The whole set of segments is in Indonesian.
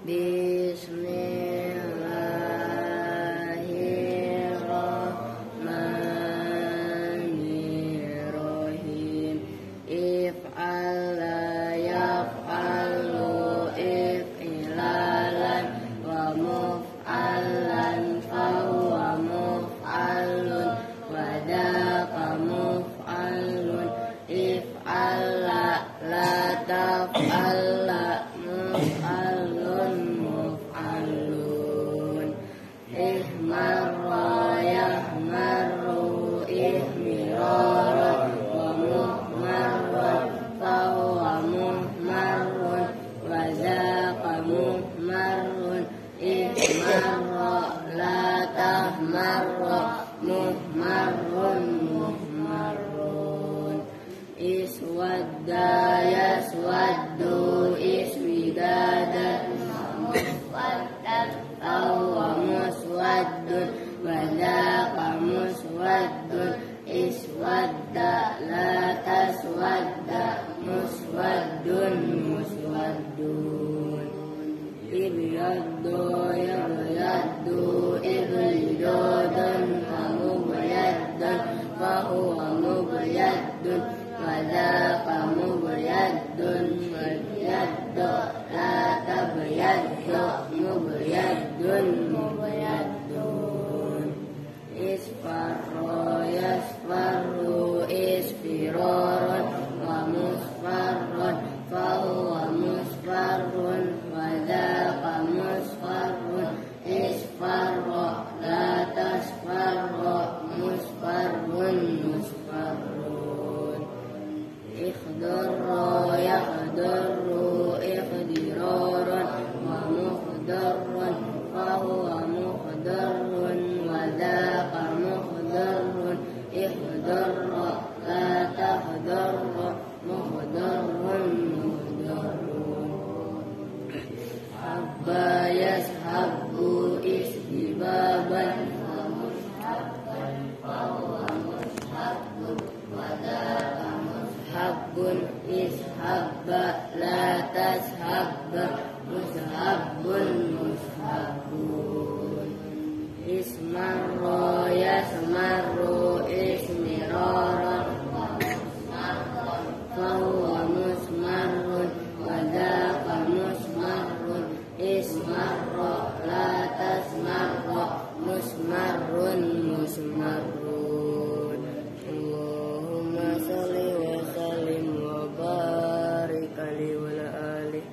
Bismillahirrahmanirrahim. If'ala yaf'alu if'ilalan wa muf'alan fahuwa muf'alun wa daqa muf'alun. If'ala la taf'ala muf'alun muf'alun. Ihmarra yahmarru ihmiraran wa muhmarran fahuwa muhmarrun wa zaqa muhmarrun. Ihmarra la tahmarra muhmarrun muhmarrun. Iswadda yaswaddu iswidadan muswaddan fahuwa muswaddun wa zaqa muswaddun. Iswadda la taswadda muswaddun muswaddun. Ibyaddu yabyaddu ibyidadan wa mubyaddan fahuwa mubyaddun wa zaqa mubyaddun. Mubyaddu la tabyaddu mubyaddun mubyaddun. Isfarra yasfarru isfiraran wa musfarran fahuwa musfarrun wa zaqa musfarrun. Isfarra la tasfarra musfarrun musfarrun. Ikhdarra yakhdarru ikhdiraran wa mukhdarran fahuwa mukhdarrun wa zaqa mukhdarrun. Ikhdarra la takhdarra mukhdarrun mukhdarrun. Habba yashabbu ishibaban wa mushabban fahuwa mushabbun wa zaqa mushabbun. Ishabba la tashabba mushabbun mushabbun. Ismarra yasmarru ismiraran wa musmarran fahuwa musmarrun wa zaqa musmarrun. Ismarra la tasmarra musmarrun musmarrun. Allahumma shalli wa sallim wa barik alaihi wa ala alihi.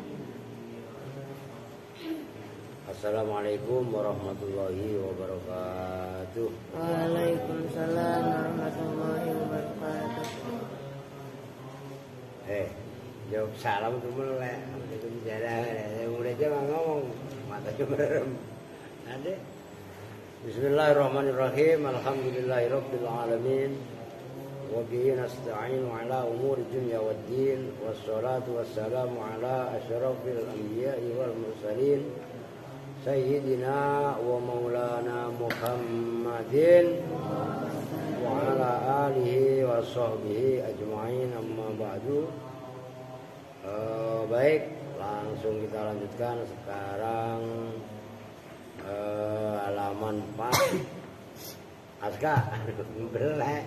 Assalamualaikum warahmatullahi wabarakatuh. Waalaikumsalam warahmatullahi wabarakatuh. Jawab salam tuh melek. Itu bicara, muridnya ngomong, matanya merem. Ada. Bismillahirrahmanirrahim. Alhamdulillahirabbil alamin. Wa bihi nasta'inu ala umuri dunya waddin. Wassalatu wassalamu ala asyrafil anbiya'i wal mursalin. Sayyidina wa maulana Muhammadin wa ala alihi wa sahbihi ajma'in, amma ba'du. Baik, langsung kita lanjutkan sekarang halaman 4. Aska, belek.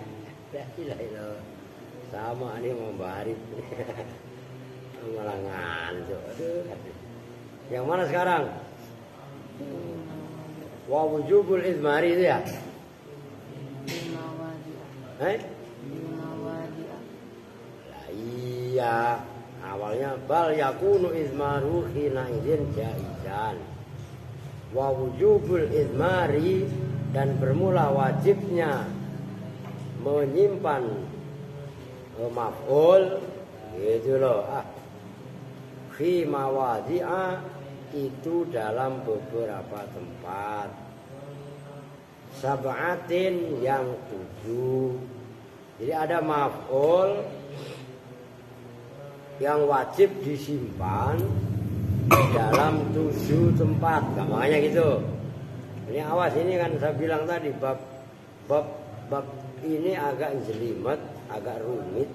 Sama ini membarit. Malah ngantuk. Yang mana sekarang? Wa wujubul izmari itu ya? Lah iya, awalnya bal yakunu izmaru hina idzin jaizan. Wa wujubul izmari, dan bermula wajibnya menyimpan maf'ul gitu loh. Fi mawadi'a, itu dalam beberapa tempat. Sab'atin, yang 7. Jadi ada maf'ul yang wajib disimpan dalam 7 tempat. Makanya gitu. Ini awas, ini kan saya bilang tadi bab ini agak jelimet, agak rumit.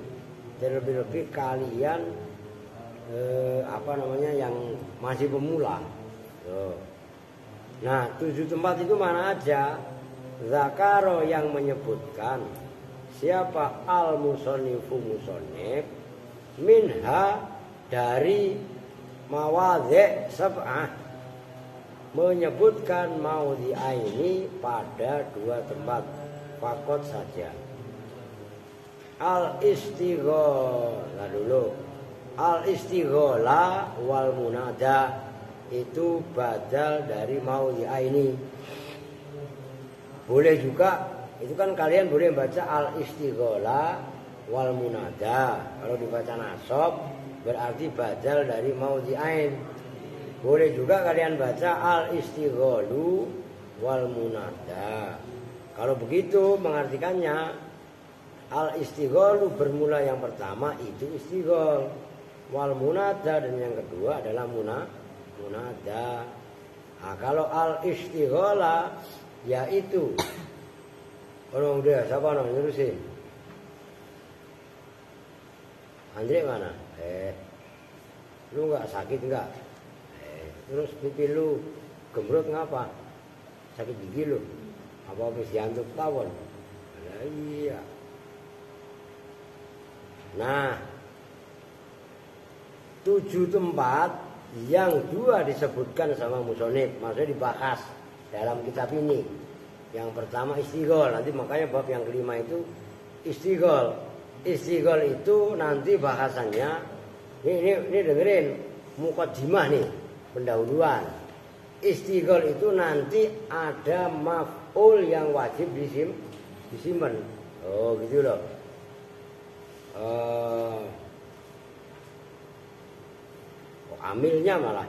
Terlebih-lebih kalian yang masih pemula. Tuh. Nah 7 tempat itu mana aja? Zakaro yang menyebutkan siapa al-musonnifu musonif minha dari mawadhi' sab'ah, menyebutkan maudhi'aini pada 2 tempat fakot saja. Al-istigholah dulu. Al-istigholah wal munada itu badal dari maudhi'aini. Boleh juga, itu kan kalian boleh baca al-istigholah wal munada. Kalau dibaca nasab berarti badal dari maudhi'ain. Boleh juga kalian baca al-istigholu wal munada. Kalau begitu mengartikannya al-istigholu bermula yang pertama itu istighol, wal munada dan yang kedua adalah munada. Nah, kalau al-istighola yaitu orang udah siapa orang ngurusin? Andre mana? Lu nggak sakit nggak? Terus pipi lu gembrot ngapa? Sakit gigi lu? Apa habis jantung tawon? Iya. Nah 7 tempat yang 2 disebutkan sama musonif, maksudnya dibahas dalam kitab ini. Yang pertama istighol, nanti makanya bab yang kelima itu istighol. Istighol itu nanti bahasannya ini dengerin muqaddimah nih, pendahuluan. Istighol itu nanti ada maf'ul yang wajib disimpan. Oh gitu loh. Amilnya malah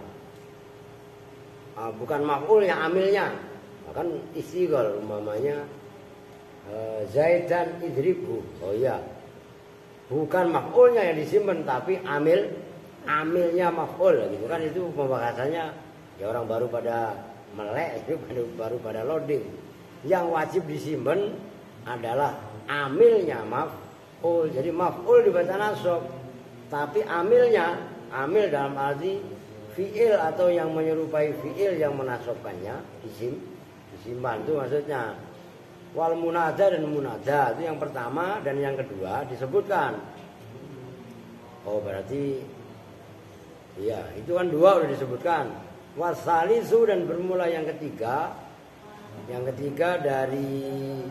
bukan maf'ulnya, amilnya. Kan istighol umpamanya Zaidan idribhu. Oh iya, bukan maf'ulnya yang disimpan tapi amilnya maf'ul gitu kan. Itu pembahasannya ya orang baru pada melek itu baru pada loading. Yang wajib disimpan adalah amilnya maf'ul. Jadi maf'ul dibaca nasab, tapi amilnya, amil dalam arti fi'il atau yang menyerupai fi'il yang menasabkannya disimpan, itu maksudnya. Wal munada dan munada itu yang pertama dan yang kedua disebutkan. Oh berarti iya, itu kan 2 udah disebutkan. Wasalisu dan bermula yang ketiga. Yang ketiga dari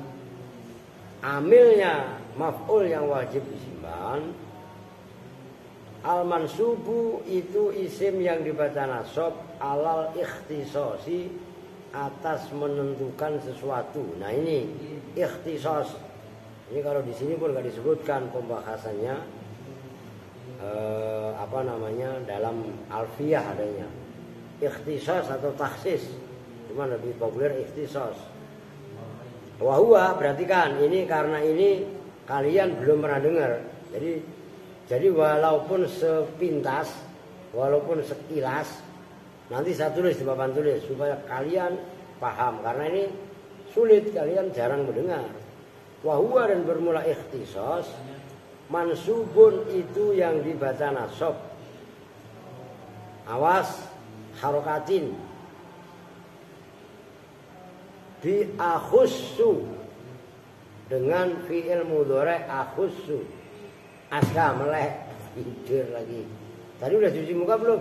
amilnya maf'ul yang wajib disimpan. Al-mansubu itu isim yang dibaca nasab alal ikhtisasi, atas menentukan sesuatu. Nah ini ikhtisas. Ini kalau di sini pun nggak disebutkan pembahasannya dalam alfiyah adanya. Ikhtisas atau takhsis. Cuma lebih populer ikhtisas. Wahua berarti kan ini karena ini kalian belum pernah dengar. Jadi walaupun sepintas, walaupun sekilas, nanti saya tulis di papan tulis supaya kalian paham. Karena ini sulit, kalian jarang mendengar. Wahua dan bermula ikhtisas, mansubun itu yang dibaca nasab. Awas, harokatin. Bi akhussu dengan fi'il mudhari' akhussu. Aska melek tidur lagi. Tadi udah cuci muka belum?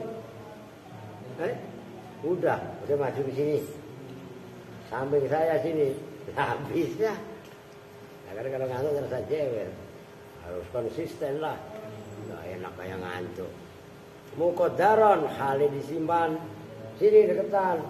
Udah maju ke sini. Sampai ke saya sini. Habis ya. Nah, karena kalau ngantuk terasa jewer. Harus konsisten lah. Nggak enak kayak ngantuk. Muqaddaron hal disimpan. Sini deketan.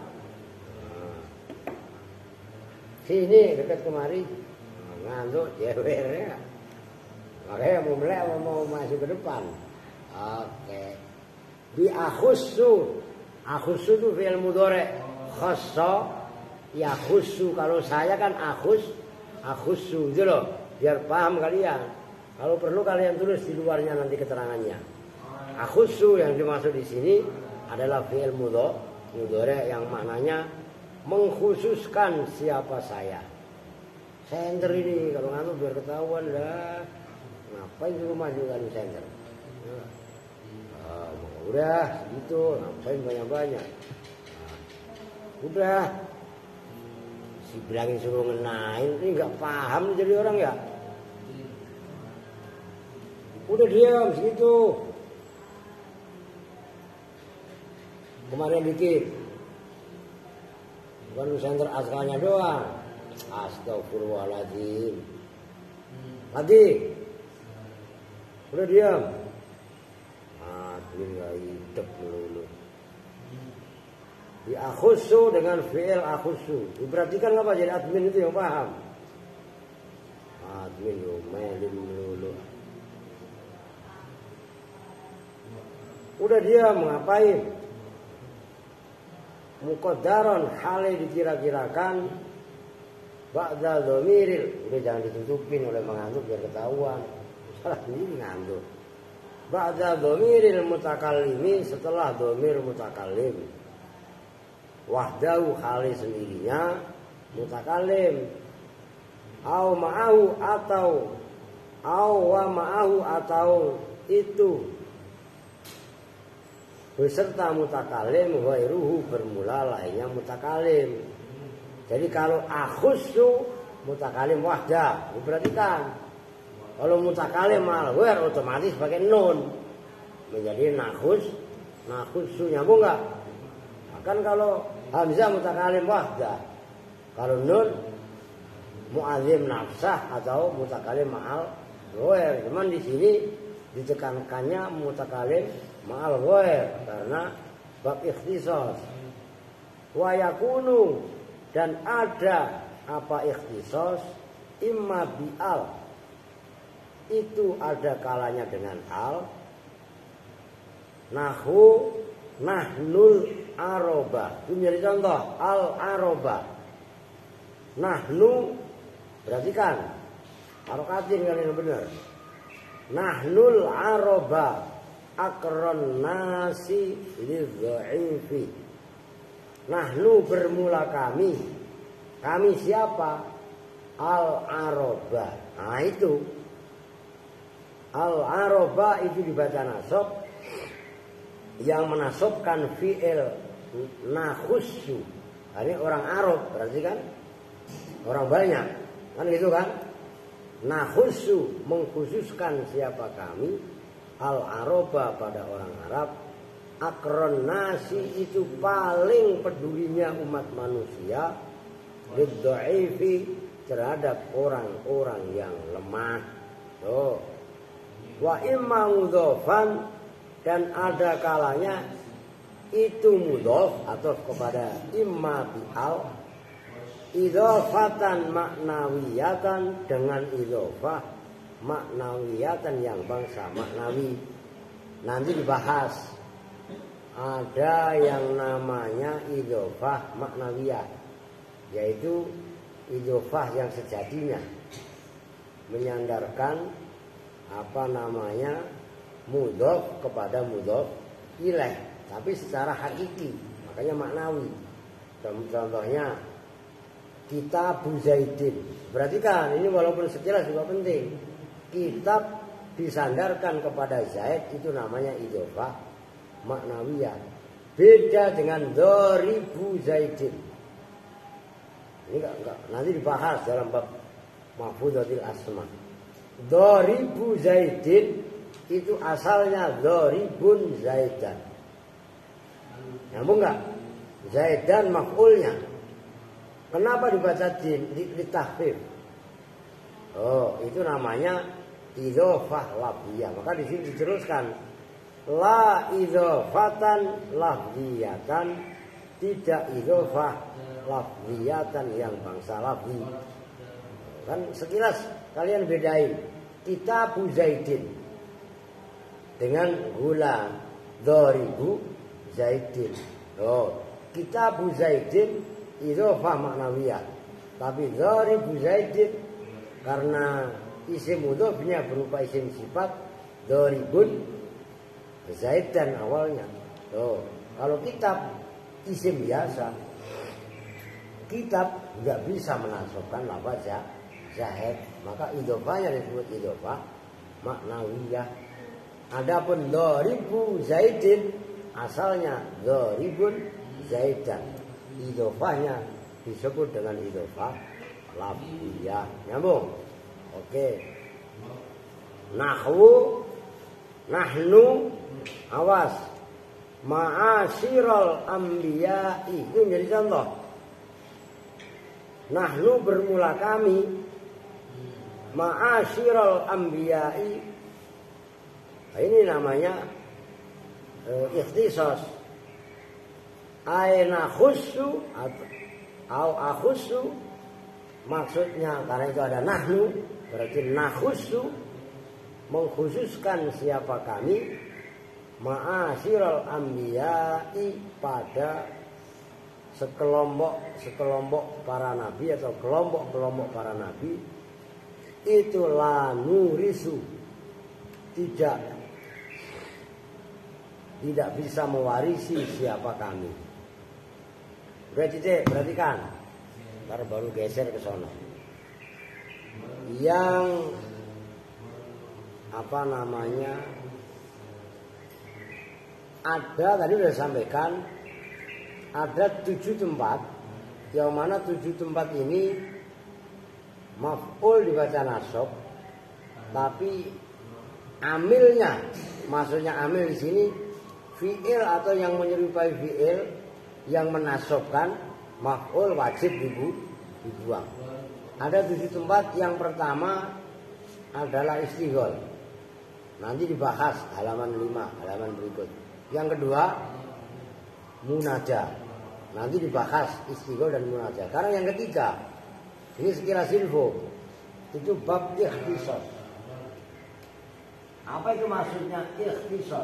Sini dekat kemari. Ngantuk jewer ya. Makanya mau melek mau masuk ke depan. Oke. Bi akhussu. Akhussu itu fi'il mudhari'. Khassa yakhussu. Kalau saya kan akhussu itu loh. Biar paham kalian. Kalau perlu kalian tulis di luarnya nanti keterangannya. Akhussu yang dimaksud di sini adalah fi'il mudhari' yang maknanya mengkhususkan siapa saya. Senter ini kalau ngantuk biar ketahuan lah. Ngapain di rumah juga di center? Udah gitu, ngapain banyak-banyak? Udah. Si bilangin suruh ngenain, ini nggak paham jadi orang ya. Udah diam segitu. Kemarin dikit. Bukan senter askalnya doang. Astagfirullahaladzim. Lagi. Udah diam. Admin gak hidup melulu. Di akhusu dengan fi'il akhusu. Diperhatikan apa jadi admin itu yang paham. Admin melin melulu. Udah diam ngapain? Muqaddaron hale dikira-kirakan ba'da dhamiril. Udah jangan ditutupin oleh mengantuk biar ketahuan. Salah sendiri ngantuk. Ba'da dhamiril mutakallimi setelah dhamir mutakallim. Wahdahu hale sendirinya mutakallim. Au ma'ahu atau wa ma'ahu atau itu beserta mutakalim ghairuhu bermula lainnya mutakalim. Jadi kalau akhusu mutakalim wahda, diperhatikan. Kalau mutakalim al ghair otomatis pakai nun. Menjadi nakhusu nyambung enggak? Kan kalau hamzah mutakalim wahda. Kalau nun mu'adzim nafsah atau mutakalim ma'al ghair. Cuman di sini ditekankannya mutakalim ma'al ghair karena bab ikhtisas. Wa yakunu dan ada apa ikhtisas imma bi'al. Itu ada kalanya dengan al. Nahu nahnul aroba. Itu menjadi contoh al aroba. Nahnu perhatikan harokatin kalian benar. Nahnul aroba akron nasi lidha'ifi. Nahnu bermula kami. Kami siapa? Al-aroba. Nah itu al-aroba itu dibaca nasab. Yang menasabkan fi'il nakhussu. Ini orang Arab berarti kan orang banyak kan gitu kan. Nakhussu mengkhususkan siapa kami. Al-aroba pada orang Arab. Akron nasi itu paling pedulinya umat manusia. Lidha'ifi terhadap orang-orang yang lemah. Tuh. Wa imma mudhofan dan ada kalanya itu mudhof atau kepada imma bi'al. Idhofatan maknawiyatan dengan idhofah maknawiyatan yang bangsa maknawi. Nanti dibahas. Ada yang namanya idhofah maknawiyah, yaitu idhofah yang sejatinya menyandarkan apa namanya mudhof kepada mudhof ilaih, tapi secara hakiki, makanya maknawi. Contohnya kitab Zaidin. Perhatikan, ini walaupun sekilas juga penting. Kitab disandarkan kepada Zaid itu namanya idhofah maknawiyah. Beda dengan dharibu Zaidin. Ini enggak nanti dibahas dalam bab mahfudzatil asma. Dharibu Zaidin itu asalnya dharibun Zaidan. Nyambung enggak? Zaidan maf'ulnya. Kenapa dibaca ditahfif? Oh, itu namanya idhofah lafziyah. Maka di sini diteruskan la idhofatan lafziyatan, tidak idhofah lafziyatan yang bangsa lafzi. Kan sekilas kalian bedain kitab Zaidin dengan gulam dharibu Zaidin. Oh, kitab Zaidin idhofah maknawiyah. Tapi dharibu Zaidin karena isim mudhofnya berupa isim sifat dharibun Zaidan awalnya. Oh, kalau kitab isim biasa, kitab nggak bisa menasabkan lafaz Zaid, maka idhofahnya disebut idhofah maknawiyah. Adapun dharibu Zaidin asalnya dharibun Zaidan. idhofahnya disebut dengan idhofah lafziyah. Nyambung? Oke. Nahwu, nahnu, awas. Ma'asyiral anbiya'i, itu menjadi contoh. Nahnu bermula kami, ma'asyiral anbiya'i. Nah, ini namanya ikhtisas. Aina khussu atau akhussu, maksudnya karena itu ada nahnu, berarti nakhussu, mengkhususkan siapa kami, ma'asyiral anbiya'i, pada sekelompok para nabi atau kelompok para nabi. Itu la nurisu, tidak bisa mewarisi siapa kami. Berarti perhatikan, ntar baru geser ke sana. Yang apa namanya, ada tadi sudah sampaikan, ada 7 tempat, yang mana 7 tempat ini maf'ul dibaca nasab, tapi amilnya, maksudnya amil di sini fi'il atau yang menyerupai fi'il yang menasabkan maf'ul wajib dibuang. Ada 7 tempat. Yang pertama adalah istighol. Nanti dibahas halaman 5, halaman berikut. Yang kedua munajah. Nanti dibahas istighol dan munajah. Karena yang ketiga, ini sekilas info, itu bab ikhtisas. Apa itu maksudnya ikhtisas?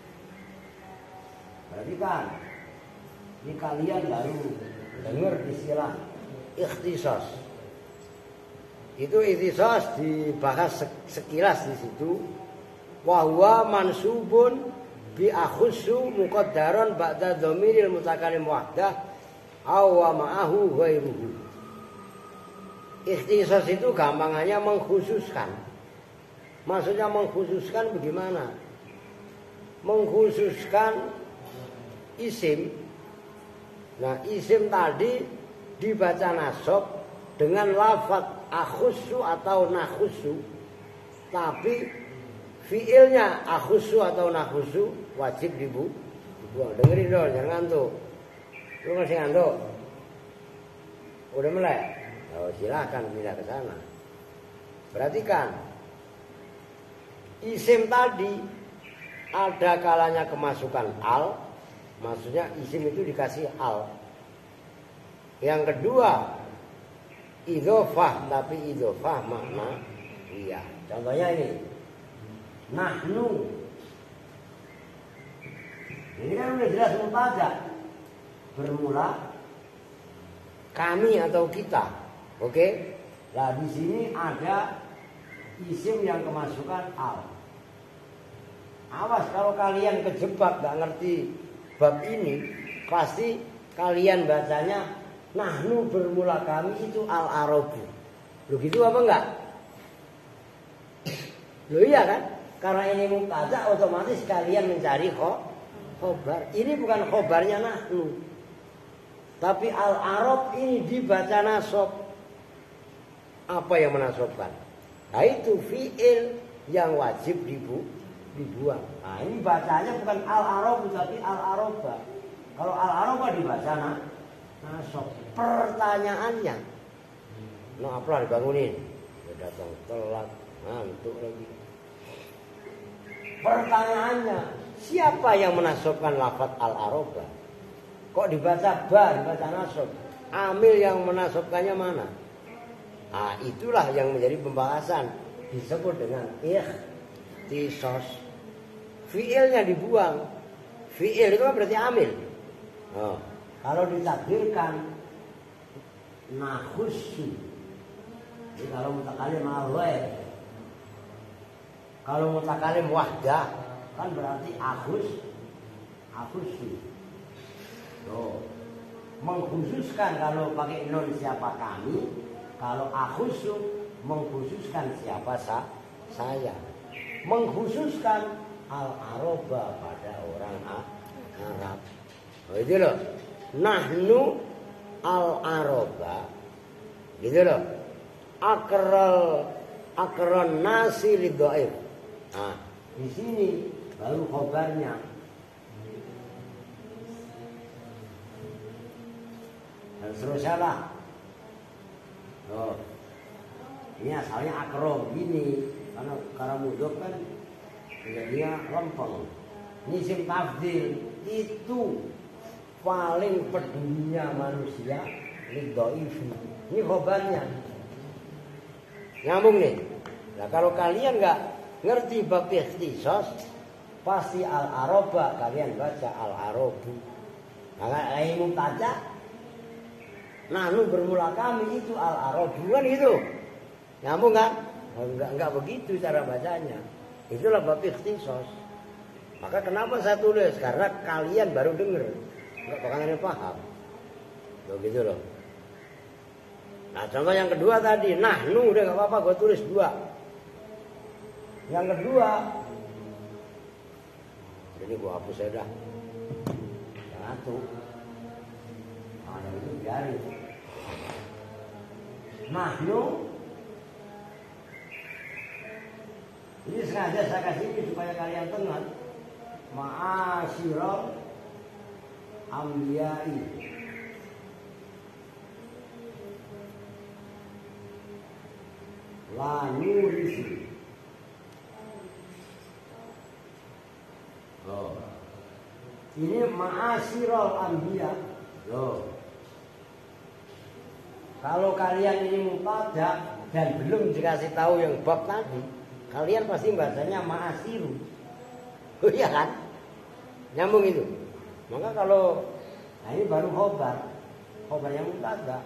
Perhatikan, ini kalian baru dengar istilah ikhtisas. Itu ikhtisas dibahas sekilas di situ. Wa huwa mansubun bi akhussu muqaddaran ba'da dhamiril mutakallim wahdah aw wa ma'ahu ghairuhu. Ikhtisas itu gampangannya mengkhususkan. Maksudnya mengkhususkan bagaimana? Mengkhususkan isim. Nah, isim tadi dibaca nasab dengan lafaz akhussu atau nakhussu, tapi fiilnya akhussu atau nakhussu wajib dibuang. Dengerin dong, jangan ngantuk. Lu masih ngantuk? Udah melek? Oh, silahkan pindah ke sana. Perhatikan, isim tadi ada kalanya kemasukan al, maksudnya isim itu dikasih al. Yang kedua idhofah, tapi idhofah makna iya. Contohnya ini nahnu, ini kan udah jelas mubtada, bermula kami atau kita. Oke. Nah, di sini ada isim yang kemasukan al. Awas kalau kalian kejebak gak ngerti bab ini, pasti kalian bacanya nahnu bermula kami itu al-arabu. Loh gitu apa enggak? Loh iya kan? Karena ini mubtada, otomatis kalian mencari khobar. Ini bukan khobarnya nahnu, tapi al-arab ini dibaca nasab. Apa yang menasabkan? Nah, itu fi'il yang wajib dibuang. Nah, ini bacanya bukan al-arab tapi al-araba. Kalau al-araba dibaca nasab. Pertanyaannya, no apalah dibangunin, udah datang telat, ngantuk lagi. Pertanyaannya, siapa yang menasabkan lafaz al-araba? Kok dibaca dibaca nasab? Amil yang menasabkannya mana? Nah, itulah yang menjadi pembahasan, disebut dengan ikhtisas. Fiilnya dibuang. Fiil itu berarti amil. Oh, kalau ditakdirkan nakhussu, jadi kalau mutakalim al-ghair, kalau mutakalim wahdah kan berarti akhussu. Oh, mengkhususkan kalau pakai nun siapa kami, kalau akhussu mengkhususkan siapa saya. Mengkhususkan al-araba pada orang Arab. Oh, itu loh. Nahnu al-aroba, gitu loh. Akral nasi lidhaif. Nah, di sini baru khobarnya. Dan seterusnya lah. Oh, ini asalnya akrob gini, karena mudhof kan jadinya lempeng. Ini isim tafdhil itu paling pedulinya manusia lidhaif. Ini khobarnya. Nyambung nih. Nah kalau kalian nggak ngerti bab ikhtisas, pasti al-aroba kalian baca al-arobu. Nah ilmu baca, nahnu bermula kami itu al-arobu kan gitu. Nyambung kan? Enggak begitu cara bacanya. Itulah bab ikhtisas. Maka kenapa saya tulis? Karena kalian baru dengar, nggak bakalan paham. Begitu loh. Nah contoh yang kedua tadi, nahnu udah nggak apa-apa, gue tulis 2. Yang kedua, ini gue hapus aja dah. Yang 1, nah itu biarin. Nahnu, ini sengaja saya kasih ini supaya kalian tenang. Ma'asyiral ambiyai. La nurisi. Oh. Ini ma'asyiral anbiya. Loh. Kalau kalian ini mubtada dan belum dikasih tahu yang bab tadi, kalian pasti bacanya ma'asyiru. Oh iya kan? Nyambung itu. Maka kalau nah ini baru khobar. Khobar yang mubtada.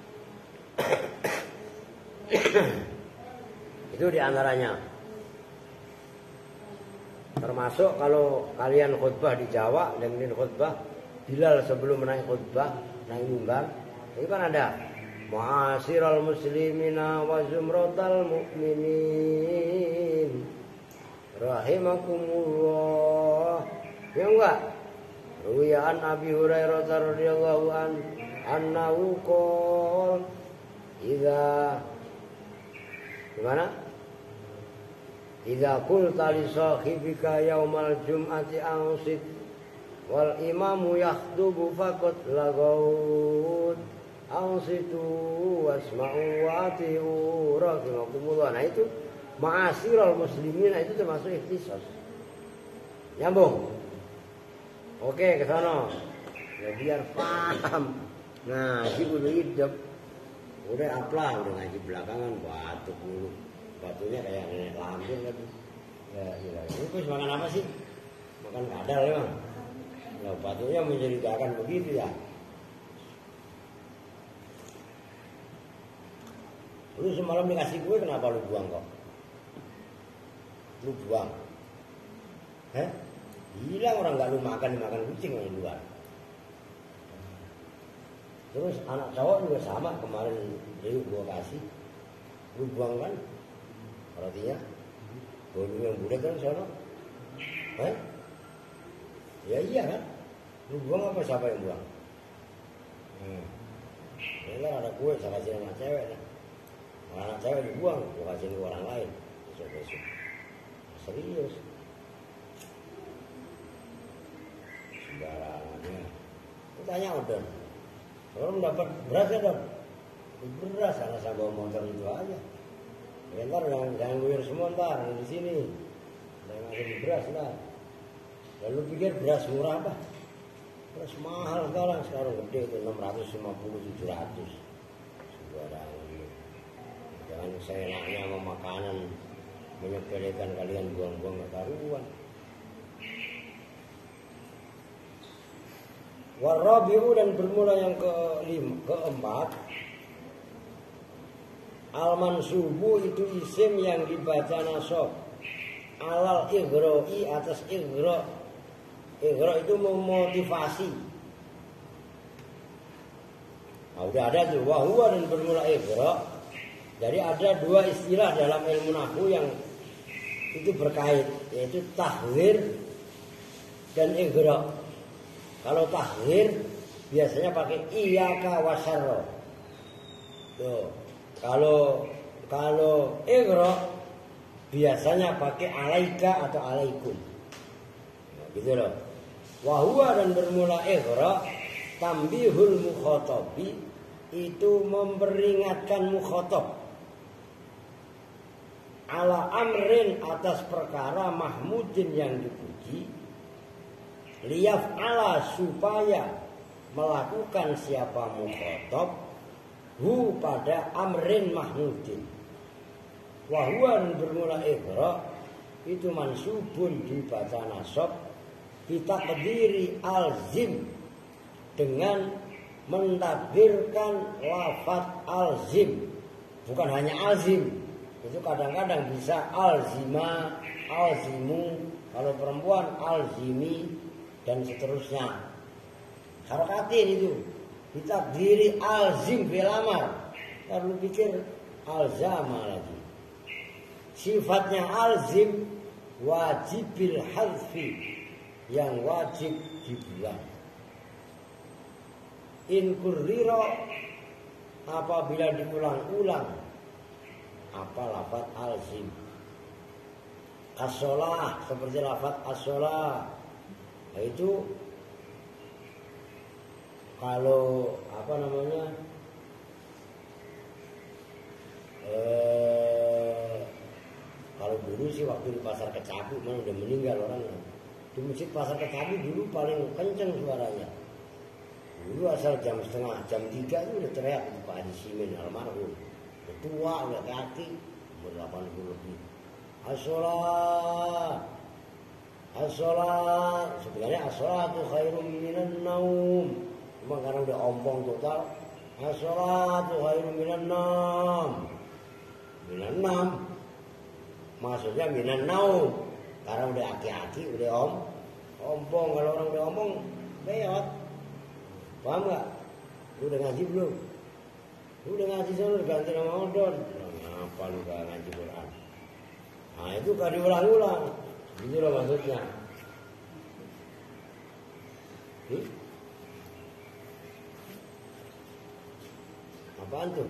Itu diantaranya. Termasuk kalau kalian khutbah di Jawa, dengerin khutbah, Bilal sebelum naik khutbah, naik mimbar, itu kan ada ma'asyiral muslimina wa zumratal mu'minin rahimakumullah. Ya enggak? Ruwiyan Abi Hurairah radhiyallahu anhu qol idza gimana? Idza qulta li sahibika yaumal jum'ati ansit wal imamu yakhdubu faqad lagaut ansitu wasma'u wa ati'u rahimakumullah. Nah itu ma'asyiral muslimin, itu termasuk ikhtisas. Nyambung. Oke, ke sana. Ya biar paham. Nah, si kudu hidup. Udah aplah, udah ngaji belakangan batuk dulu. Batunya kayak nenek lampir lagi. Ya, ya. Ini terus makan apa sih? Makan kadal ya. Nah, batunya menceritakan begitu ya. Lu semalam dikasih kue, kenapa lu buang kok? Lu buang. Hilang orang nggak lu makan, dimakan kucing yang luar. Terus anak cowok juga sama, kemarin Dewi gua kasih, lu buang kan? Artinya, bolu yang bulat kan sono, ya iya kan? Lu buang apa, siapa yang buang? Ini kan ada kue, saya kasih sama cewek kan? Kalau anak cewek dibuang, gua kasih ke orang lain, besok-besok. Serius. Sembarangannya. Lu tanya Odon. Kalau mendapat beras ya Don, beras karena saya bawa motor itu aja. Ya, ntar jangan guyur semua ntar di sini. Jangan ngasih beras lah. Lalu pikir beras murah apa? Beras mahal sekarang gede itu 650-700. Sembarangan. Jangan seenaknya sama makanan menyepelekan kalian buang-buang ke karuan. Warabiu dan bermula yang keempat, al-mansubu itu isim yang dibaca nasab alal ighra'i atas ighra'. Ighra' itu memotivasi. Nah, udah ada tuh wahwa dan bermula ighra'. Jadi ada dua istilah dalam ilmu nahwu yang itu berkait, yaitu tahzir dan ighra'. Kalau tahzir biasanya pakai iyyaka wasyarra. Tuh. Kalau iqra biasanya pakai alaika atau alaikum. Nah, gitu loh. Wa huwa dan bermula iqra tambihul mukhatabi itu memperingatkan mukhatab ala amrin atas perkara mahmudin yang dipuji liyaf ala supaya melakukan siapa mukhatab hu pada amrin mahmudin. Wahuan bermula iqra itu mansubun dibaca nasab bitaqdiri alzim dengan mentakdirkan lafaz alzim, bukan hanya alzim. Itu kadang-kadang bisa alzima, alzimu, kalau perempuan alzimi dan seterusnya. Harokatin itu ditakdiri alzim fil amar. Lalu pikir alzama lagi. Sifatnya alzim wajibil hadfi, yang wajib dibuang. In kurriro apabila diulang-ulang apa lafaz alzim. As-shalah seperti lafaz as-shalah. Nah, itu kalau apa namanya? Kalau dulu sih waktu di pasar Kecapi, mana udah meninggal orangnya. Di masjid pasar Kecapi dulu paling kenceng suaranya. Dulu asal jam 2:30, jam 3 itu udah teriak Pak Haji Simin almarhum. Udah tua, udah kaki, umur 80 lebih. As-shalah, as-shalah. Sebenarnya as-shalatu khairum minan naum. Cuma karena udah ompong total. As-shalatu khairum minan naum. Minan naum. Maksudnya minan naum. Karena udah aki-aki, udah ompong. Kalau orang udah ompong, beot. Paham gak? Lu udah ngaji belum? Lu udah ngaji sana ganti nama odon. Kenapa lu gak ngaji Quran? Nah itu gak diulang-ulang. Gitu loh maksudnya. Apaan tuh?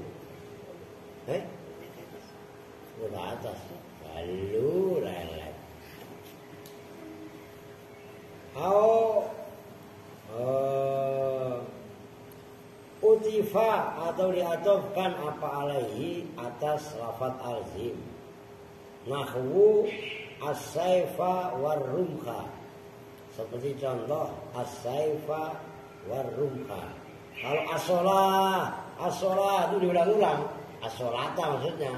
Lu ke atas. Lalu lelet. Utifa atau diatofkan apa alaihi atas lafaz alzim. Nahwu as-saifa war-rumha. Seperti contoh as-saifa war-rumha. Kalau as-shalah itu diulang-ulang. As-sholata maksudnya.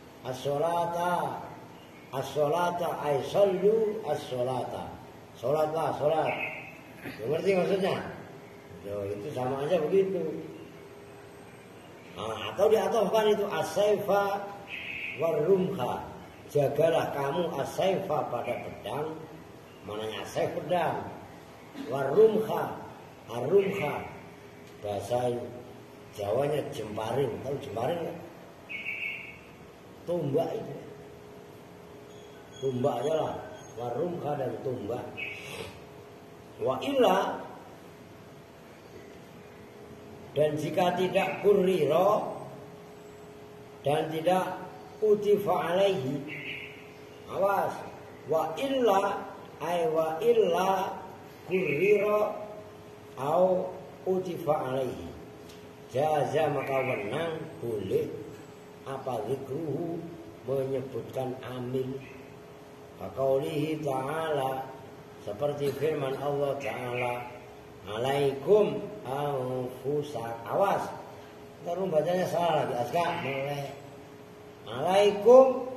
As-sholata ay sallu as-sholata. Sholatlah, sholat. Ngerti maksudnya? Itu sama aja begitu. Nah, atau diatofkan itu as-saifa war-rumha. Jagalah kamu as-saifa pada pedang. Mananya as-saif pedang. War-rumha, ar-rumha. Bahasa Jawanya jemparing. Tahu jemparing enggak? Tombak itu. Tombak aja lah. War-rumha dan tombak. Wa illa, dan jika tidak kurriro dan tidak utifa alaihi, awas, wa illa ay wa illa kurriro au utifa alaihi, jaza maka wenang boleh apa zikruhu menyebutkan amil. Faqaulihi ta'ala seperti firman Allah Ta'ala, alaikum anfusak. Awas, ntar bacanya salah lagi. Aska mulai alaikum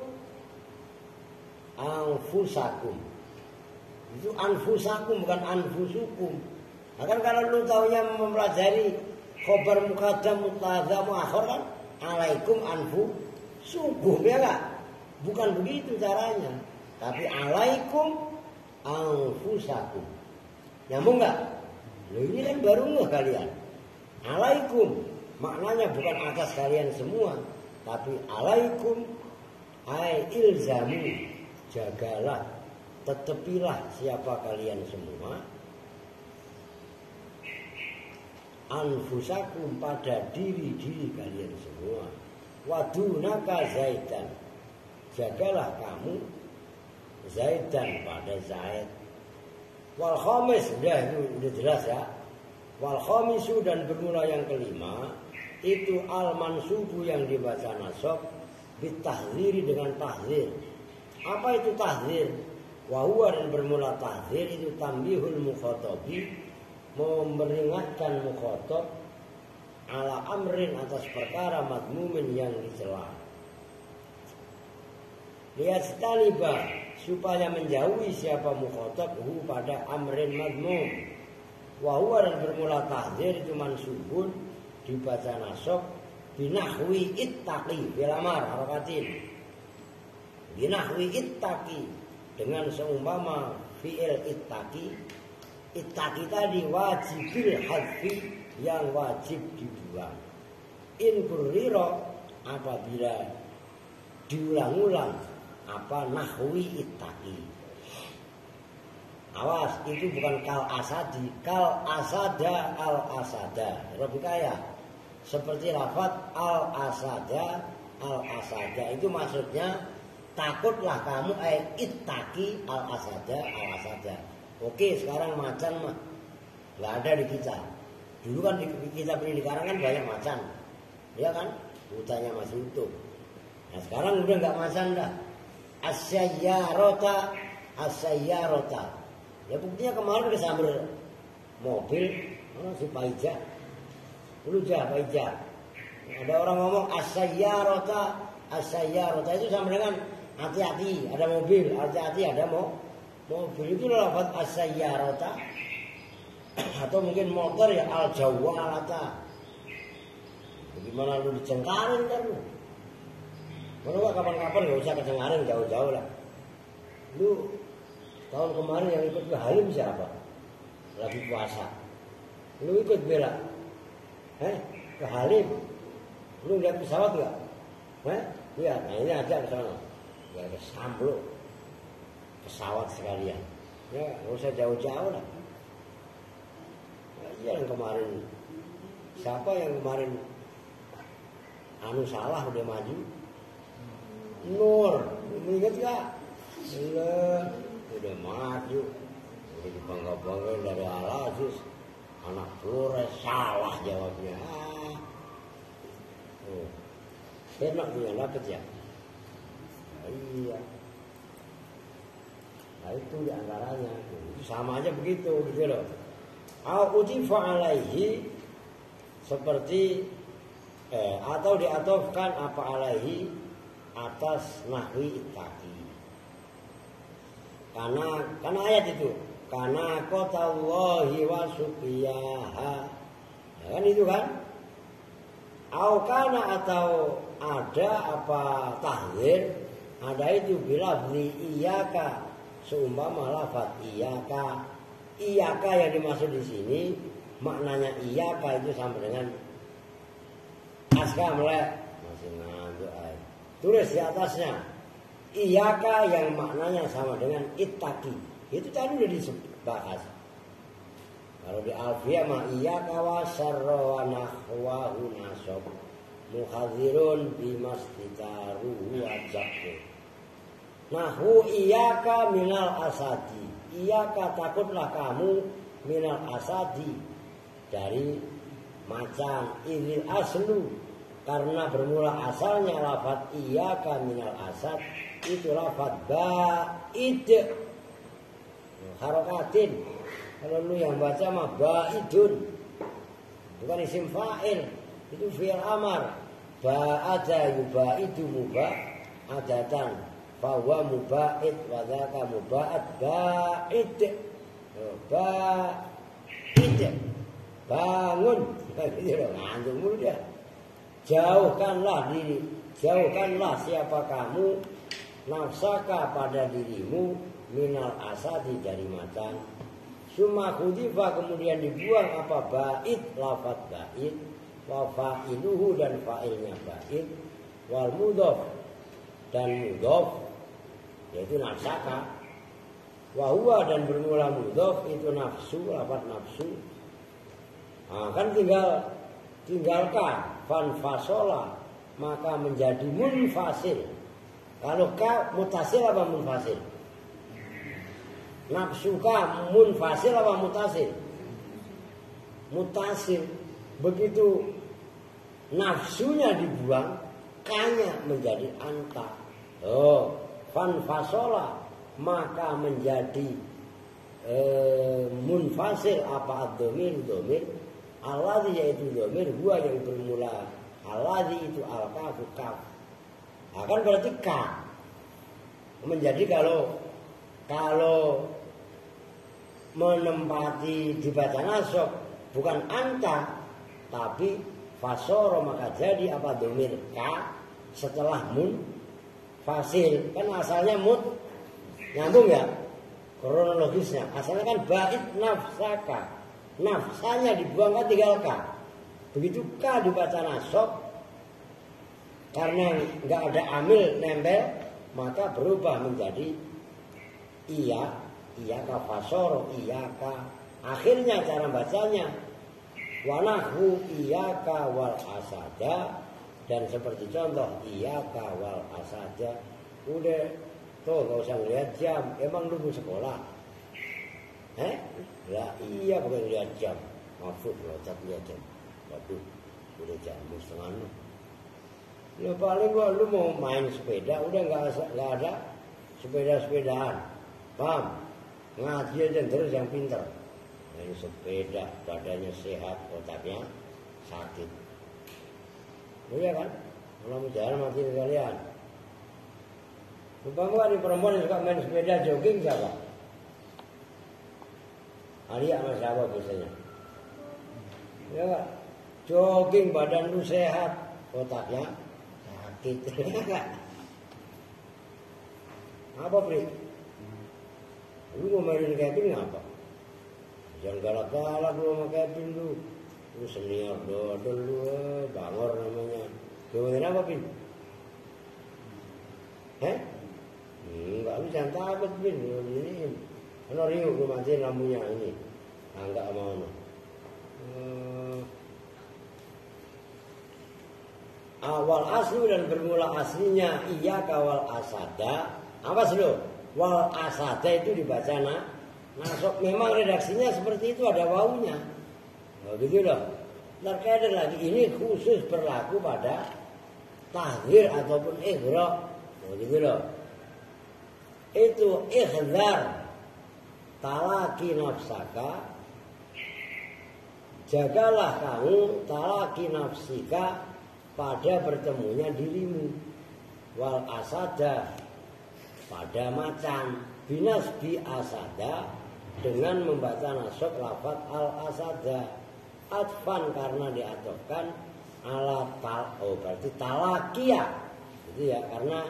anfusakum. Itu anfusakum bukan anfusukum. Nah, kan kalau lu taunya mempelajari khobar muqaddam mutadza muakhir kan alaikum anfusukum, ya enggak? Bukan begitu caranya. Tapi alaikum anfusakum. Nyambung enggak? Loh ini kan baru nggak kalian. Alaikum maknanya bukan atas kalian semua, tapi alaikum ay ilzamu, jagalah, tetepilah siapa kalian semua. anfusakum pada diri-diri kalian semua. Wadunaka Zaidan, jagalah kamu Zaidan pada Zaid. Wal khamis, udah jelas ya. Wal khamisu, dan bermula yang kelima itu al mansubu yang dibaca nasab bitahdziri dengan tahdzir. Apa itu tahdzir? Wa huwa, dan bermula tahdzir itu tambihul mukhatabi, memperingatkan mukhatab ala amrin atas perkara madmumin yang dicela. Liyastaniba, supaya menjauhi siapa mukhatab pada amrin madmum. Wa huwa, dan bermula tahdzir itu mansubun dibaca nasab binahwi ittaqi bil amar harakatin. Binahwi ittaqi, dengan seumpama fi'il ittaqi. Ittaqi tadi wajibil hadfi, yang wajib dibuang. In kurriro, apabila diulang-ulang apa nahwi ittaqi. Awas, itu bukan kal asadi, kal asada al asada. Robikaya seperti lafaz al asada itu maksudnya takutlah kamu, ittaqi al asada. Oke, sekarang macan mah nggak ada di kita. Dulu kan di kita pendidikan kan banyak macan, ya kan? Hutannya masih utuh. Nah sekarang udah nggak macan dah. Asyayarota. Ya buktinya kemarin kesambar mobil, si Paija. Paija. Ada orang ngomong asyayarota itu sama dengan hati-hati, ada mobil, hati-hati ada mobil. Itu lafaz asyayarota. Atau mungkin motor ya al-jawalata. Bagaimana lu dicengkarin kan lu? Kalau kapan-kapan gak usah kecengkarin, jauh-jauh lah. Lu tahun kemarin yang ikut ke Halim siapa? Lagi puasa. Lu ikut bela? Ke Halim? Lu lihat pesawat gak? Iya, nah ini aja ke sana. Gak ada samblo. Pesawat sekalian. Ya, gak usah jauh-jauh lah. Iya yang kemarin, siapa yang kemarin salah udah maju? Nur, ingat gak? Udah maju, udah dibangga-banggain dari Al-Aziz, anak Flores salah jawabnya. Enak punya dapet ya? Iya. Nah itu diantaranya, itu sama aja begitu gitu loh. Al-utifa alaihi, seperti atau diatofkan apa alaihi atas nahwi ittaqi. Karena ayat itu, karena qatallahi wa suqiyaha. Ya kan itu kan? Kana atau ada apa tahdzir, ada itu bila beli iyaka, seumpama lafaz iyaka. Iyaka yang dimaksud di sini maknanya iyaka itu sama dengan aska melek, masih ngantuk aja. Tulis di atasnya iyaka yang maknanya sama dengan ittaqi. Itu tadi udah dibahas. Kalau di alfiyah mah iyaka wa syarra wa nahwahu nasab muhadzirun bimastitaru wajabku. Nahu iyaka minal asadi. Iyaka takutlah kamu minal asadi, dari macan. Idil aslu, karena bermula asalnya lafaz iyaka minal asad itu lafaz ba'id harokatin. Kalau lu yang baca mah ba'idun, bukan isim fa'il, itu fi'il amar. Ba'ada yubaidu muba'adatan, bahwa muba'id wadaka muba'ad ba'id. Bangun, ngantuk mulu dia. Jauhkanlah siapa kamu nafsaka pada dirimu minal asadi, dari macan. Summa khudifa, kemudian dibuang apa ba'id, lafaz ba'id, wa fa'iluhu, dan fa'ilnya ba'id, wal mudhof, dan mudhof yaitu nafsaka. Wa huwa, dan bermula mudhof itu nafsu, lafaz nafsu. Nah, kan tinggalkan fanfasola maka menjadi munfasil. Kalau ka mutasil apa munfasil? Nafsuka munfasil apa mutasil? Mutasil. Begitu nafsunya dibuang, kanya menjadi anta. Oh, fanfasola maka menjadi munfasil apa ad-dhamir dhamir alladzi yaitu dhamir huwa yang bermula alladzi itu al-kafu kaf. Akan berarti ka menjadi kalau menempati dibaca nasab bukan anta tapi fasoro maka jadi apa dhamir ka setelah mun fasil. Kan asalnya mut nyambung ya kronologisnya. Asalnya kan bait nafsaka, nafsanya dibuang kan tinggal ka. Begitu ka dibaca nasab karena nggak ada amil nempel maka berubah menjadi iya ka fasoro iya ka. Akhirnya cara bacanya wanahu iya ka wal asada. Dan seperti contoh iyaka wal asada. Udah tuh gak usah ngeliat jam. Emang lu mau sekolah? Lah iya bukan lihat jam. Maksud locat lihat jam. Waduh udah jam 5:30. Lu paling lu mau main sepeda udah gak ada sepedaan. Paham? Ngaji aja terus yang pintar. Main sepeda badannya sehat otaknya sakit. Oh iya kan? Kalau mau jalan mati kalian. Umpama ada perempuan yang suka main sepeda jogging siapa? Alia sama siapa biasanya? Ya kan? Jogging badan lu sehat, otaknya sakit. Apa Pri? Lu mau mainin Kevin ngapa? Jangan galak-galak lu sama Kevin lu. Lu senior dodol lu, bangor namanya. Gimana apa Pin? Enggak, lu jangan takut Pin. Ini kan riuh gue matiin lampunya ini. Enggak mau. Awal asli dan bermula aslinya iya kawal asada. Apa sih lo? Wal asada itu dibaca nasab. Memang redaksinya seperti itu ada wawunya. Begitu loh. Terkadang lagi ini khusus berlaku pada tahzir ataupun ighra. Begitu loh. Itu ikhdar talaki nafsaka. Jagalah kamu talaki nafsika pada bertemunya dirimu. Wal asada pada macan. Binasbi asada dengan membaca nasab lafaz al asada. Atfan karena diatofkan ala berarti talakia gitu ya karena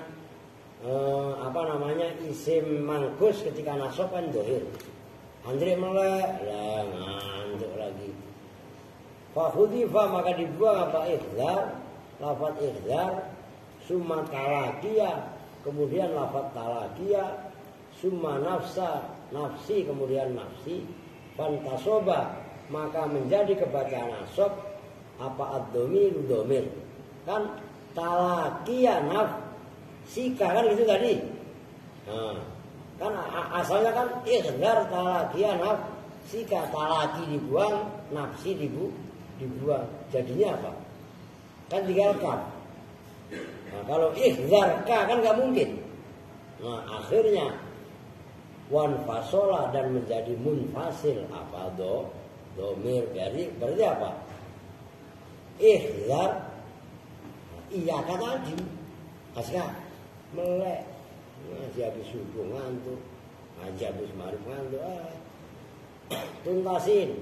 isim mangkus ketika nasab kan dohir. Andre melek lah ngantuk lagi. Fahudifa maka dibuang apa ihdar lafaz ihdar summa talakia kemudian lafaz talakia summa nafsi kemudian nafsi fantasoba maka menjadi kebacaan nasab apa ad-dhamir dhamir kan talaqiya nafsika kan itu tadi. Nah, kan asalnya kan ikhdar talaqiya nafsika talaqi dibuang nafsi dibuang jadinya apa? Kan tinggal kaf. Nah, kalau ikhdar ka kan enggak mungkin. Nah, akhirnya wan fasola dan menjadi munfasil apa domir berarti apa? Ikhzar iya kata tadi aska melek ngaji habis subuh ngantuk ngaji habis maghrib ngantuk tuntasin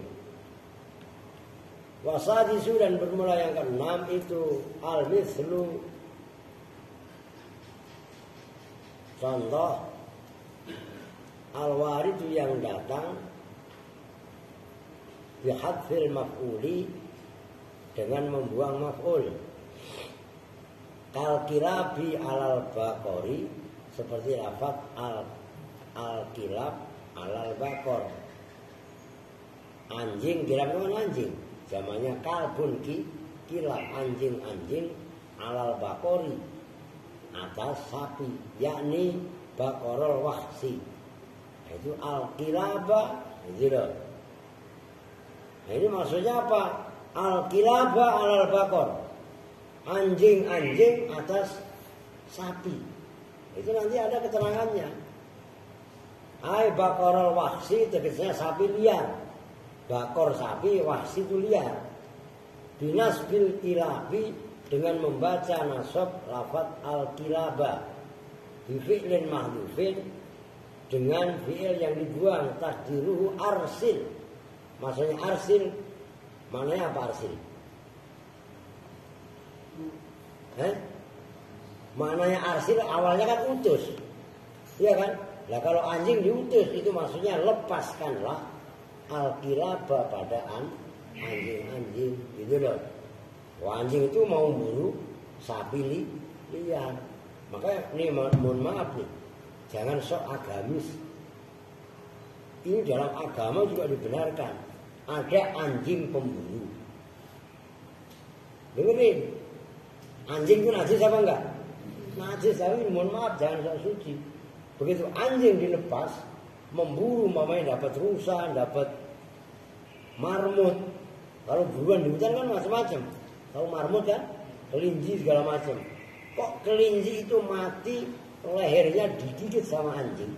wasadisu dan bermula yang keenam itu al-mislu contoh al-waridu yang datang bihadfil maf'uli dengan membuang maf'ul kal-kilabi alal baqori seperti lafaz al-kilab alal baqor anjing kirab itu anjing Zamannya kalbun kilap anjing-anjing alal bakori atas sapi, yakni bakorol wahsi. Nah, itu al-kilaba gitu loh. Nah, ini maksudnya apa? Al-kilaba alal bakor, anjing-anjing atas sapi. Itu nanti ada keterangannya. Ai bakorol wahsi tegasnya sapi liar. Bakor sapi, wahsi itu liar. Binas bil kilabi dengan membaca nasab lafaz al-kilaba bifi'lin mahdhufin dengan fi'il yang dibuang takdiruhu arsil. Maksudnya arsil, maknanya apa arsil? Maknanya arsil awalnya kan utus. Iya kan? Nah kalau anjing diutus itu maksudnya lepaskanlah al-kilaba pada anjing-anjing gitu loh. Anjing itu mau buru sapi liar. Makanya ini mohon maaf nih, jangan sok agamis. Ini dalam agama juga dibenarkan. Ada anjing pemburu. Dengerin, anjing itu najis apa enggak? Najis, tapi mohon maaf jangan sok suci. Begitu anjing dilepas, memburu mamanya dapat rusa, dapat marmut. Kalau buruan di hutan kan macam-macam. Kalau marmut kan, kelinci segala macam. Kok kelinci itu mati, lehernya digigit sama anjing?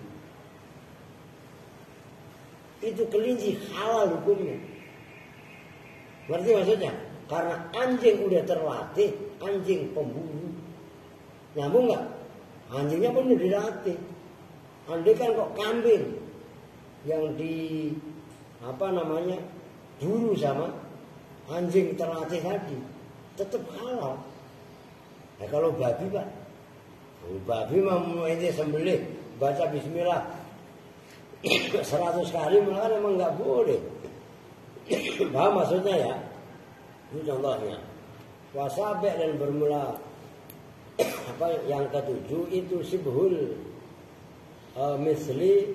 Itu kelinci halal hukumnya. Ngerti maksudnya? Karena anjing udah terlatih, anjing pemburu. Nyambung nggak? Anjingnya pun udah dilatih. Andai kan kok kambing yang buru sama anjing terlatih tadi, tetap halal. Nah kalau babi Pak, babi mau ente sembelih baca bismillah 100 kali malah emang nggak boleh. Paham maksudnya ya? Ini contohnya. Wasabek dan bermula yang ketujuh itu sibhul misli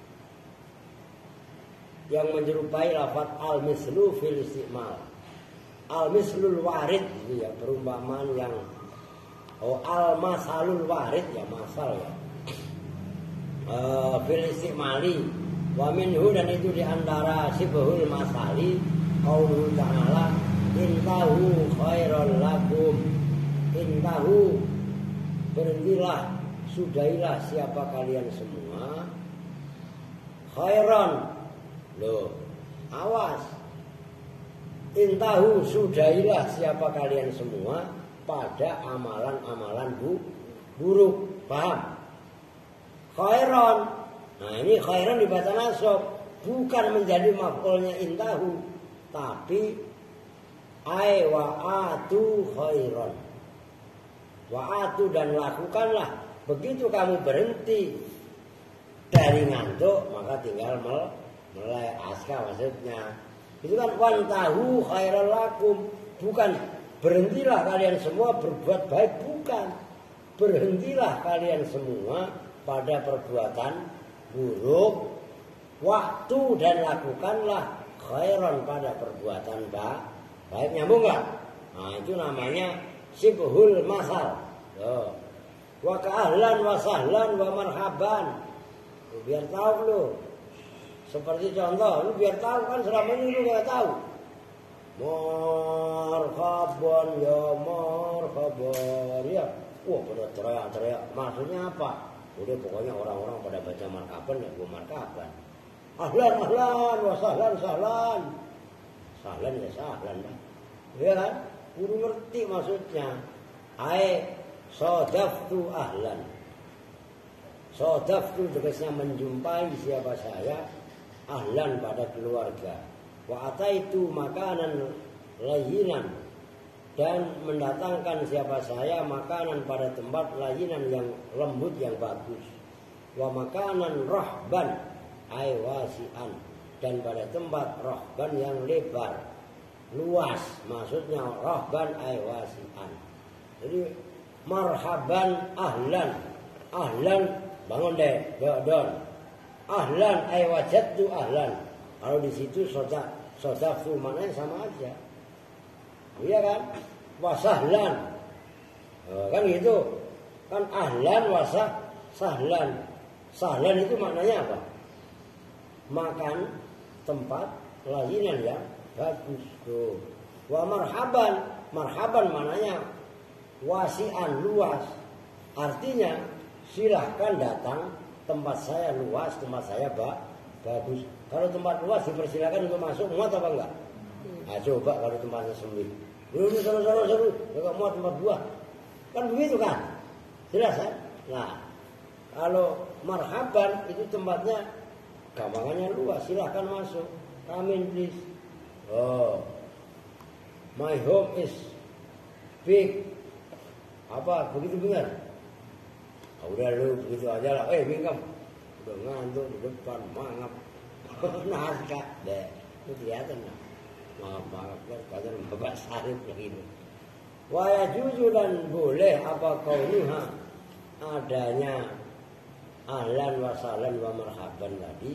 yang menyerupai lafaz al-mislu fil istimal. Al-mislul warid itu ya perumpamaan yang al-masalul warid ya masal ya. Fil istimali wa minhu dan itu diantara sibhul masali qaulul ta'ala intahu khairal lakum. Intahu berhentilah, sudahilah siapa kalian semua. Khairan, loh, awas. Intahu sudahilah siapa kalian semua pada amalan-amalan buruk. Paham? Khairan. Nah ini khairan dibaca nasab, bukan menjadi maf'ulnya intahu, tapi ai wa'atu khairan. Wa'atu dan lakukanlah. Begitu kamu berhenti dari ngantuk, maka tinggal melek aska maksudnya. Itu kan wantahu khairal lakum. Bukan berhentilah kalian semua berbuat baik, bukan. Berhentilah kalian semua pada perbuatan buruk. Waktu dan lakukanlah khairan pada perbuatan baik. Nyambung enggak? Nah itu namanya sibhul masal. Wa ka'ahlan wa sahlan wa marhaban. Biar tahu lu. Seperti contoh, lu biar tahu kan selama ini lu gak tahu. Marhaban ya marhaban ya. Wah pada teriak-teriak. Maksudnya apa? Udah pokoknya orang-orang pada baca marhaban ya gua marhaban. Ahlan wa sahlan. Sahlan ya sahlan. Ya kan? Guru ngerti maksudnya. Sodaftu ahlan. Sodaftu tegasnya menjumpai siapa saya. Ahlan pada keluarga. Wa ataitu makanan layyinan. Dan mendatangkan siapa saya makanan pada tempat layyinan yang lembut yang bagus. Wa makanan rahban ay wasi'an. Dan pada tempat rahban yang lebar, luas, maksudnya rahban ay wasi'an. Jadi marhaban ahlan. Ahlan bangun deh, don. Ahlan ay wajadtu ahlan. Kalau di situ Sodaqtu maknanya sama aja. Iya kan? Wasahlan. Kan gitu. Kan ahlan sahlan. Sahlan itu maknanya apa? Makan tempat layanan yang bagus tuh. Wa marhaban. Marhaban maknanya wasi'an, luas. Artinya silahkan datang, tempat saya luas, tempat saya bagus. Kalau tempat luas dipersilakan untuk masuk, muat apa enggak? Nah, coba kalau tempatnya sempit. Ini seru, enggak muat tempat buah. Kan begitu kan? Jelas kan? Nah, kalau marhaban itu tempatnya gampangannya luas, silahkan masuk. Come in please. Oh, my home is big. Apa? Begitu benar? Udah lu begitu aja lah. Bingkam. Udah ngantuk di depan, mangap. Naskah deh. Itu kelihatan lah. Maaf, padahal Bapak Sarif begini. Waya jujur dan boleh apa kauniha adanya ahlan wa sahlan wa marhaban tadi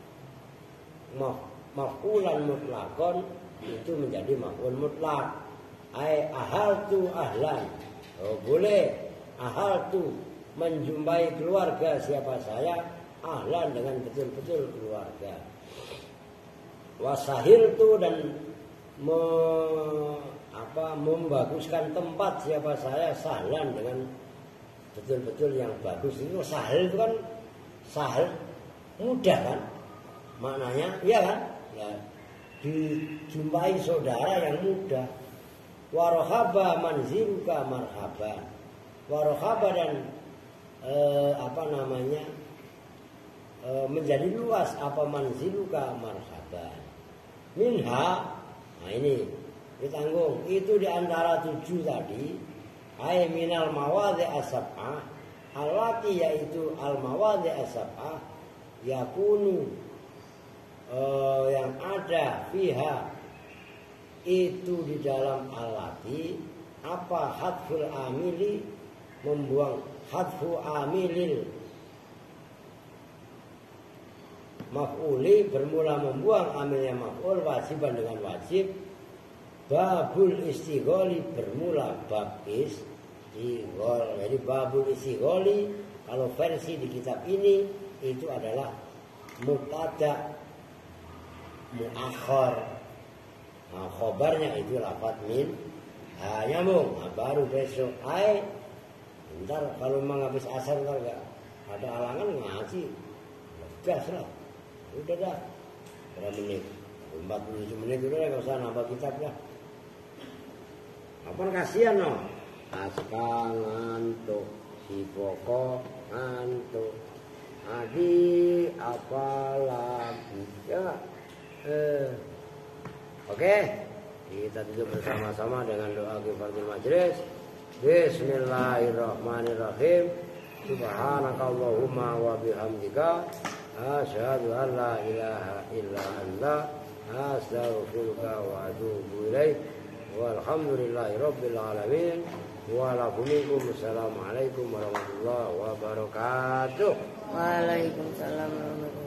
maf'ulan mutlakon itu menjadi maf'ul mutlak. Ahaltu ahlan. Boleh ahaltu menjumpai keluarga siapa saya ahlan dengan betul-betul keluarga. Wasahiltu dan membaguskan tempat siapa saya sahlan dengan betul-betul yang bagus. Itu sahil itu kan sahil mudah kan maknanya, iya kan ya, dijumpai saudara yang mudah. Warohaba manziluka marhaba. Warohaba dan menjadi luas apa manziluka marhaba. Minha, nah ini ditanggung itu diantara 7 tadi. Ay minal mawadhi asab'ah allati yaitu al mawadhi asab'ah yakunu yang ada fiha itu di dalam allati apa hadful amili membuang hadfu amilil maf'uli bermula membuang amilnya maf'ul wajiban dengan wajib. Babul istigholi bermula bab istighol. Jadi babul istigholi kalau versi di kitab ini itu adalah mubtada muakhar. Nah, khobarnya itu lafaz min. Nah, nyambung. Nah, baru besok ntar kalau memang habis asar ntar gak ada halangan ngaji. Gas lah. Udah dah. Berapa menit? 47 menit udah gak usah nambah kitab lah. Apa kasihan no? Aska ngantuk, si pokok ngantuk, adi apa lagi ya? Oke, kita tutup bersama-sama dengan doa kifaratul majlis. Bismillahirrahmanirrahim. Subhanakallahumma wa bihamdika asyhadu an la ilaha illa anta astaghfiruka wa atubu ilaik. Walhamdulillahi rabbil alamin. Wassalamualaikum warahmatullahi wabarakatuh. Waalaikumsalam warahmatullahi wabarakatuh.